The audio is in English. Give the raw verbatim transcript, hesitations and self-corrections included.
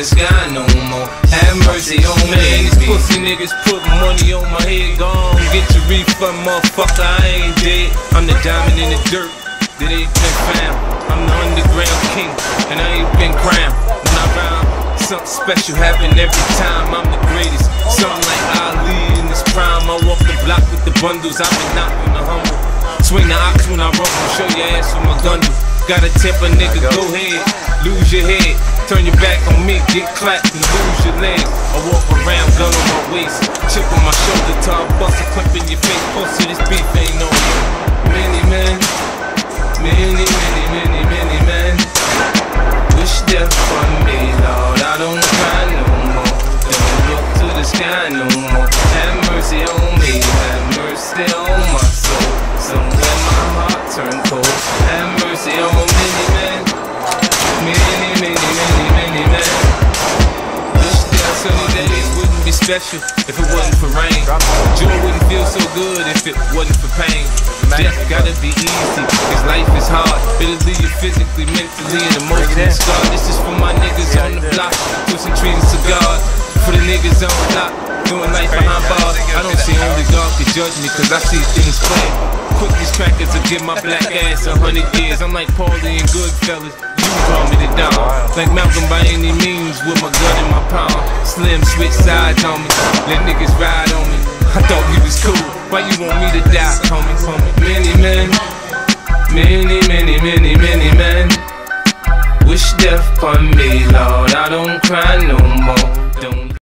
the sky no more. Have mercy on me. These pussy niggas put money on my head. Gone, get your refund, motherfucker, I ain't dead. I'm the diamond in the dirt that ain't been found. I'm the underground king, and I ain't been crowned. When I rhyme, something special happen every time. I'm the greatest, something like Ali in this prime. I walk the block with the bundles, I've been knocking the humble. Swing the ox when I rumble, show your ass with my gun. Gotta tip a nigga, go ahead, lose your head. Turn your back on me, get clapped and lose your legs. I walk around, gun on my waist, chip on my shoulder, top bust a clip in your face. Pussy, this beef ain't no many men, many, many, many, many men wish death on me, Lord. I don't cry no more, don't look to the sky no more. Have mercy on me, have mercy on my soul. Somewhere my heart turned cold. Have mercy on many men, many, many, many, many men. Wish that sunny days wouldn't be special if it wasn't for rain. Joy wouldn't feel so good if it wasn't for pain. Death gotta be easy, cause life is hard. It'll leave you physically, mentally, and emotionally scarred. This is for my niggas on the block, twisting trees and cigars. For the niggas on the block, doing life behind bars. I don't see only God can judge me, cause I see things clear. Quick these crackers will give my black ass a hundred years. I'm like Paulie and Goodfellas, you call me the Don. Like Malcolm by any means, with my gun in my palm. Slim switch sides on me, let niggas ride on me. I thought you was cool, why you want me to die, homie, homie? Many men, many, many, many, many men wish death upon me, Lord. I don't cry no more.